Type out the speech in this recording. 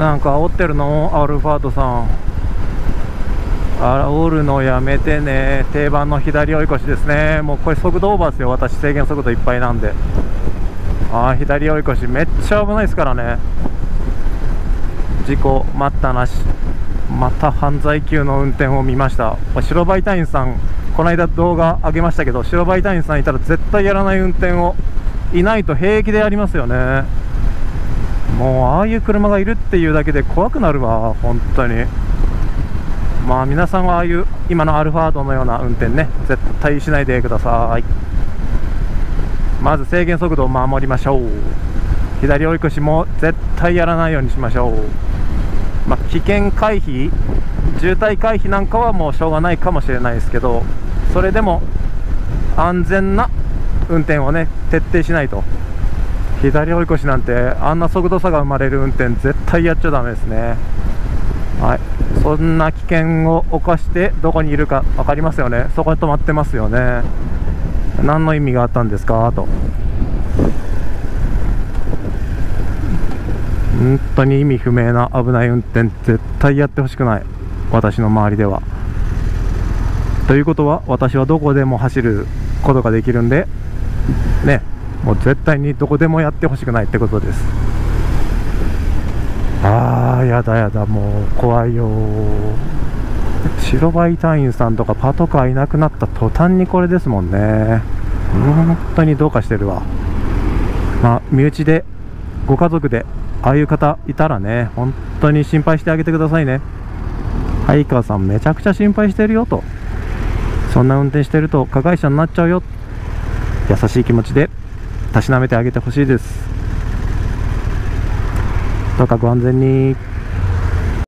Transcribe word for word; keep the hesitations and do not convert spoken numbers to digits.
なんか煽ってるのアルファードさん。煽るのやめてね。定番の左追い越しですね。もうこれ速度オーバーですよ。私制限速度いっぱいなんで。ああ、左追い越しめっちゃ危ないですからね。事故待ったなし。また犯罪級の運転を見ました。白バイ隊員さん、この間動画上げましたけど、白バイ隊員さんいたら絶対やらない運転をいないと平気でやりますよね。もうああいう車がいるっていうだけで怖くなるわ、本当に。まあ皆さんはああいう今のアルファードのような運転ね、絶対しないでください。まず制限速度を守りましょう。左追い越しも絶対やらないようにしましょう。まあ、危険回避、渋滞回避なんかはもうしょうがないかもしれないですけど、それでも安全な運転をね徹底しないと。左追い越しなんてあんな速度差が生まれる運転絶対やっちゃダメですね。はい、そんな危険を冒してどこにいるか分かりますよね。そこに止まってますよね。何の意味があったんですかと。本当に意味不明な危ない運転絶対やってほしくない、私の周りでは。ということは私はどこでも走ることができるんでね、もう絶対にどこでもやってほしくないってことです。あーやだやだ、もう怖いよ。白バイ隊員さんとかパトカーいなくなった途端にこれですもんね。本当にどうかしてるわ。まあ身内でご家族でああいう方いたらね、本当に心配してあげてくださいね。相川さんめちゃくちゃ心配してるよと。そんな運転してると加害者になっちゃうよ。優しい気持ちでたしなめてあげてほしいです。どうかご安全に。